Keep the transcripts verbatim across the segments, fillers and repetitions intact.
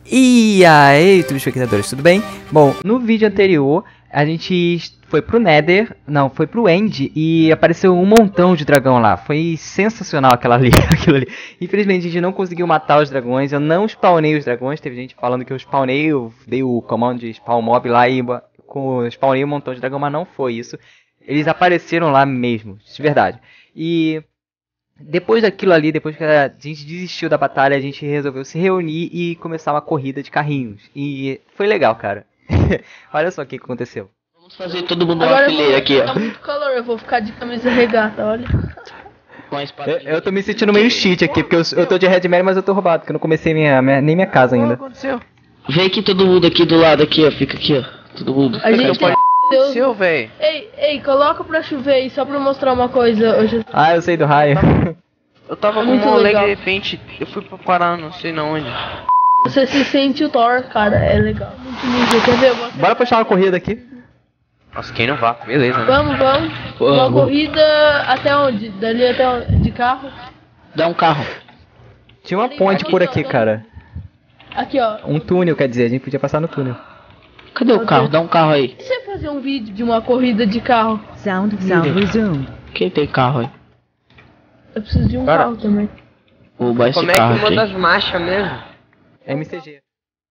E aí, telespectadores, tudo bem? Bom, no vídeo anterior a gente foi pro Nether, não, foi pro End e apareceu um montão de dragão lá. Foi sensacional aquela ali, aquilo ali. Infelizmente a gente não conseguiu matar os dragões, eu não spawnei os dragões. Teve gente falando que eu spawnei, eu dei o comando de spawn mob lá e com, spawnei um montão de dragão, mas não foi isso. Eles apareceram lá mesmo, de verdade. E depois daquilo ali, depois que a gente desistiu da batalha, a gente resolveu se reunir e começar uma corrida de carrinhos. E foi legal, cara. Olha só o que aconteceu. Vamos fazer todo mundo Agora uma fileira aqui, ó. Tá muito calor, eu vou ficar de camisa regata, olha. Com a espada. Eu, eu tô me sentindo meio cheat aqui, porque eu, eu tô de Red Mary, mas eu tô roubado, porque eu não comecei minha, minha, nem minha casa ainda. O que aconteceu? Vem aqui todo mundo aqui do lado aqui, ó. Fica aqui, ó. Todo mundo. A gente tem... Seu, velho. Ei, ei, coloca pra chover aí, só pra mostrar uma coisa hoje. Ah, eu sei do raio. Eu tava com Muito um rolê legal. de repente, eu fui pra parar, não sei na onde. Você se sente o Thor, cara, é legal. Muito lindo, quer ver? Eu vou- Bora puxar uma corrida aqui. Nossa, quem não vá, beleza, né? Vamos, vamos. Uma Vamos. corrida até onde? Dali até onde? De carro? Dá um carro. Tinha uma ponte por aqui, cara. Aqui, ó. Um túnel, quer dizer, a gente podia passar no túnel. Cadê o carro? Dá um carro aí. E se você fazer um vídeo de uma corrida de carro? Sound, sound resumed. Quem tem carro aí? Eu preciso de um Cara. carro também. Vou roubar esse Como é que carro aqui. manda as marchas mesmo? M C G.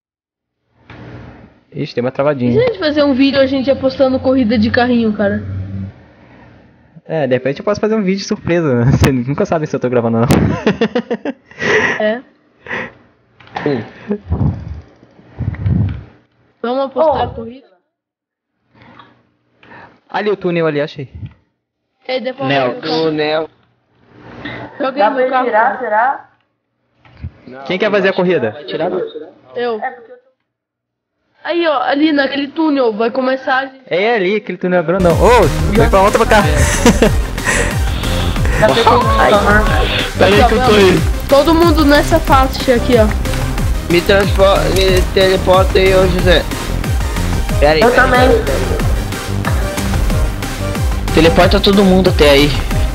Ixi, tem uma E se travadinha. a gente fazer um vídeo a gente apostando corrida de carrinho, cara? É, de repente eu posso fazer um vídeo surpresa. Você nunca sabe se eu tô gravando ou não. É. Vamos apostar a corrida? Ali o túnel ali, achei. E aí depois Nel. eu vou- Nel. Joguei meu carro. será? Quem quer fazer a corrida? Vai tirar não. Eu. Aí, ó, ali naquele túnel vai começar a gente... É ali, aquele túnel grandão. Ô, vem pra volta pra cá. Pera aí que eu tô indo. Todo mundo nessa faixa aqui, ó. Me transporta, me teleporta aí, ô José. Pera aí. Eu também. Teleporta todo mundo até aí.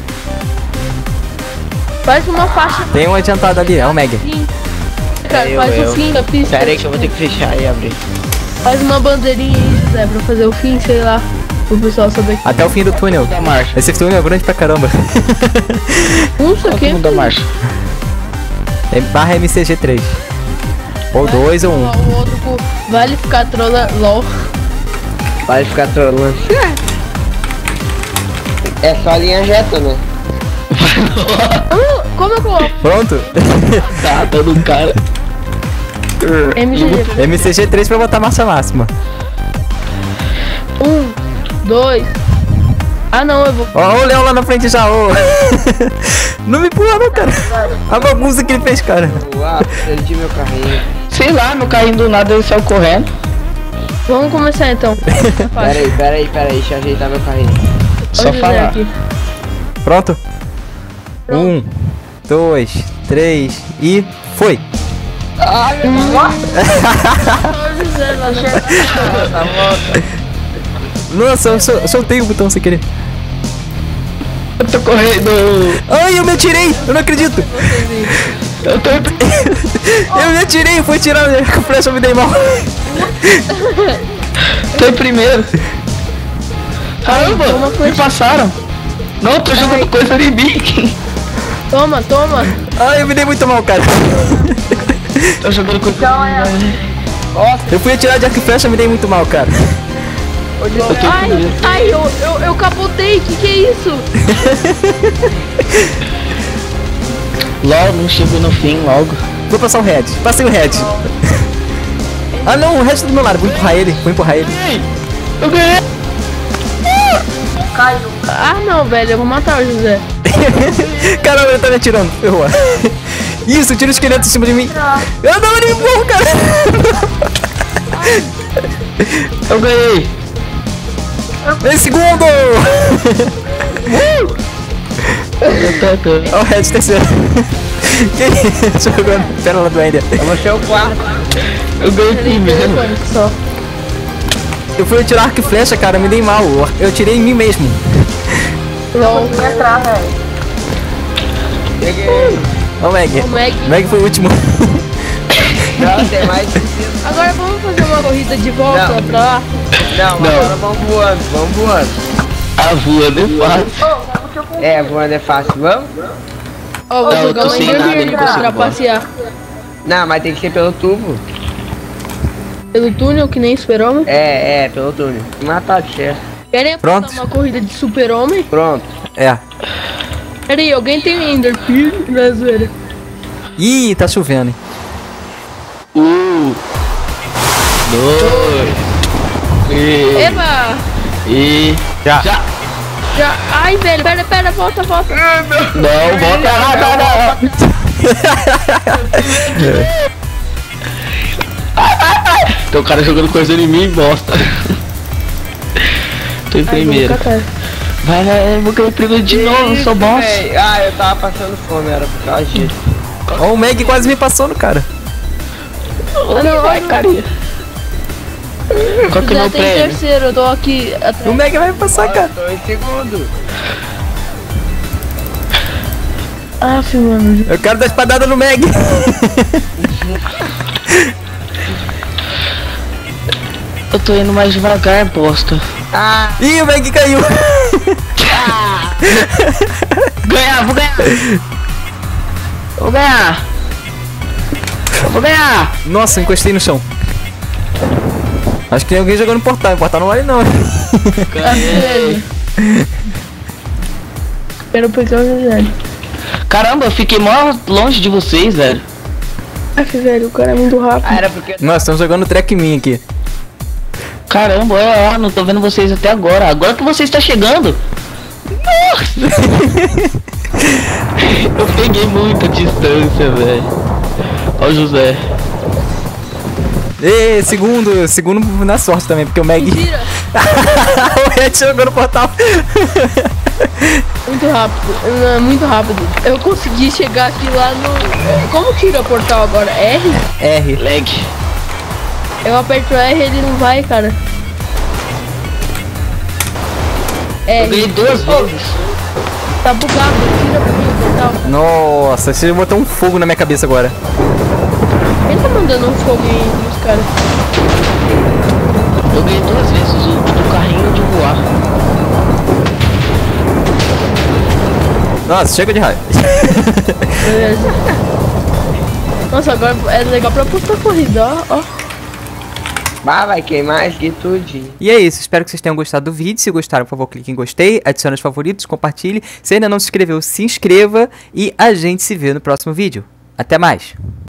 Faz uma faixa Tem um adiantado ali, é o Meg. assim. Cara, Eu, faz eu. o fim da pista. Pera aí que eu vou ter que fechar e abrir. Faz uma bandeirinha aí, José, pra fazer o fim, sei lá. Pro pessoal saber que... Até o fim do túnel. Da marcha. Esse túnel é grande pra caramba. Um isso Todo aqui. mundo da marcha. É barra M C G três. Ou dois ou um. O outro com... Vale ficar trola... LOL. Vai ficar trolando. É só a linha reta, né? Ah, como eu coloco? Pronto? Tá dando um cara. M G G. M C G três pra botar massa máxima. Um, dois... Ah não, eu vou... Ó, o Leão lá na frente já, ô. Não me empurra não, cara. A bagunça que ele fez, cara. Uau, perdi meu carrinho. Sei lá, meu carrinho do nada ele saiu correndo. Vamos começar então. Pera aí, pera aí, pera aí, deixa eu ajeitar meu carrinho. Só Olha o José falar. aqui. Pronto? Um, dois, três e foi. Olha o José lá na... Nossa, eu sol- soltei o botão sem querer. Eu tô correndo. Ai, eu me atirei, eu não acredito. Eu tô. Eu me atirei, fui tirar com flecha, eu me dei mal. Tô em primeiro. Caramba, toma me flecha. passaram. Não, tô jogando coisa em mim. Toma, toma. Ai, eu me dei muito mal, cara. Tô jogando coisa em mim. Eu fui atirar de arco e flecha, me dei muito mal, cara. Eu tô em Ai, primeiro. ai, eu, eu, eu capotei, que que é isso? Logo, não chegou no fim, logo. Vou passar o Red, passei o Red. Ah não, o Red tá do meu lado, vou empurrar ele, vou empurrar ele. Eu ganhei. Ah não, velho, eu vou matar o José. Caramba, ele tá me atirando, ferrou. Isso, tira o esqueleto em cima de mim. Eu não, ele empurro, cara. Eu ganhei. Em segundo! Eu tô, tô. Ó o Red terceiro. Que isso? Jogando pérola do Ender. Eu vou ser o quarto. Eu ganhei Peraí, primeiro. telefone só. Eu fui atirar arco e flecha, cara, me dei mal. Eu tirei em mim mesmo. LOL. Entrar, velho. Peguei. Ó o Meg. O Meg. Meg foi o último. Não, tem mais. Agora vamos fazer uma corrida de volta Não. pra lá? Não, Não. agora vamos voando, vamos voando. A voando é fácil. É, voando é fácil, vamos? Ó, vou Não, eu jogar tô uma sem nada, Enderman eu não consigo pra voar. passear. Não, mas tem que ser pelo tubo. Pelo túnel, que nem super-homem. É, é, pelo túnel. Matar de certo. Querem Pronto. apostar uma corrida de super-homem? Pronto. É. Pera aí, alguém tem Ender Pearl? Na zoeira. Ih, tá chovendo, hein? Um, dois, e, Eba! e Já. já. Já. Ai, velho, pera, pera, volta, volta. Não, volta lá, não, não. Tem um cara jogando coisa em mim, bosta. Tô em Ai, primeiro. vou catar. Vai, vai, eu vou ganhar primeiro de novo, eu sou boss. Véi, ah, eu tava passando fome, era por causa disso. Ó, o Meg quase me passou no cara. Ah, não, vai, carinha. Qual que é o Já meu tem prêmio? terceiro, eu tô aqui atrás. O Meg vai me passar, Eu cara. tô em segundo. Aff, mano. Eu quero dar espadada no Meg. Eu tô indo mais devagar, bosta. Ah, Ih, o Meg caiu. Ganhar, vou ganhar. Vou ganhar. Vou ganhar. Nossa, encostei no chão. Acho que tem alguém jogando no portal. O portal não vale não. Ganhei. Quero pegar o velho. Caramba, eu fiquei mó longe de vocês, velho. Aff, velho, o cara é muito rápido. ah, era porque... Nós estamos jogando track min aqui. Caramba, é, ó, não tô vendo vocês até agora. Agora que você está chegando. Nossa! Eu peguei muita distância, velho. Ó o José. Ê, segundo, segundo na sorte também, porque o Meg. Mentira! O Red jogou no portal. Muito rápido, não, muito rápido. Eu consegui chegar aqui lá no... Como tira o portal agora? R? R. Leg. Eu aperto R e ele não vai, cara. Eu ganhei R. duas vezes. Tá bugado, tira pra mim o portal. Nossa, você botou um fogo na minha cabeça agora. Quem tá mandando um fogo entre os caras? Eu ganhei duas vezes o do carrinho de voar. Nossa, chega de raiva. Beleza. Nossa, agora é legal pra postar corrida, ó, ó. Bah, vai queimar isso aqui tudinho. E é isso, espero que vocês tenham gostado do vídeo. Se gostaram, por favor, clique em gostei, adicione os favoritos, compartilhe. Se ainda não se inscreveu, se inscreva e a gente se vê no próximo vídeo. Até mais!